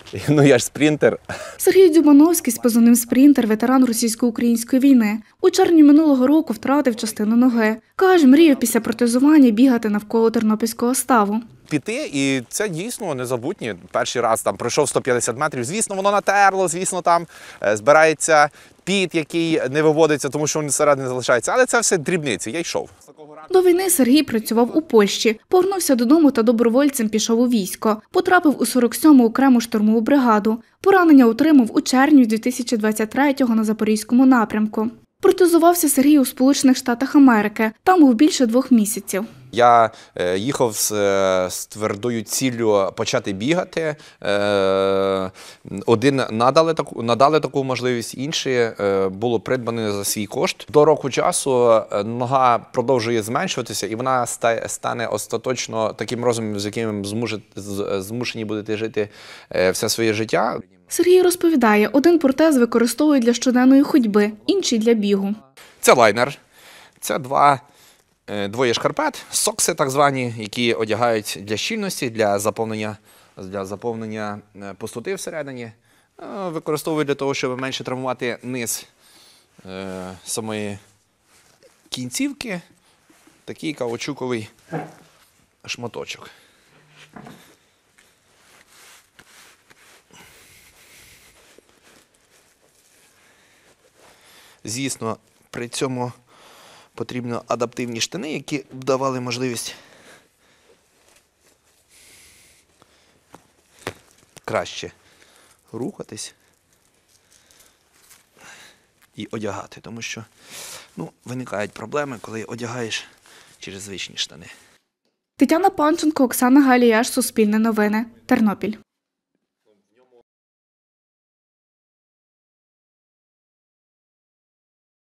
Ну я ж спринтер. Сергій Дзюбановський з позивним «Спринтер» – ветеран російсько-української війни. У червні минулого року втратив частину ноги. Каже, мріяв після протезування бігати навколо Тернопільського ставу. Піти, і це дійсно незабутнє. Перший раз там пройшов 150 метрів, звісно, воно натерло, звісно, там збирається піт, який не виводиться, тому що він всередині залишається. Але це все дрібниці, я йшов. До війни Сергій працював у Польщі. Повернувся додому та добровольцем пішов у військо. Потрапив у 47-му окрему штурмову бригаду. Поранення отримав у червні 2023-го на Запорізькому напрямку. Протезувався Сергій у Сполучених Штатах Америки. Там був більше 2 місяців. Я їхав з твердою ціллю почати бігати. Один надали таку можливість, інші було придбане за свій кошт. До року часу нога продовжує зменшуватися, і вона стане остаточно таким розміром, з яким змушені будете жити все своє життя. Сергій розповідає, один протез використовує для щоденної ходьби, інший – для бігу. Це лайнер, це двоє шкарпет, сокси так звані, які одягають для щільності, для заповнення пустоти всередині. Використовують для того, щоб менше травмувати низ самої кінцівки. Такий каучуковий шматочок. Звісно, при цьому потрібно адаптивні штани, які давали можливість краще рухатись і одягати, тому що виникають проблеми, коли одягаєш через звичні штани. Тетяна Панченко, Оксана Галіяш, Суспільне новини, Тернопіль.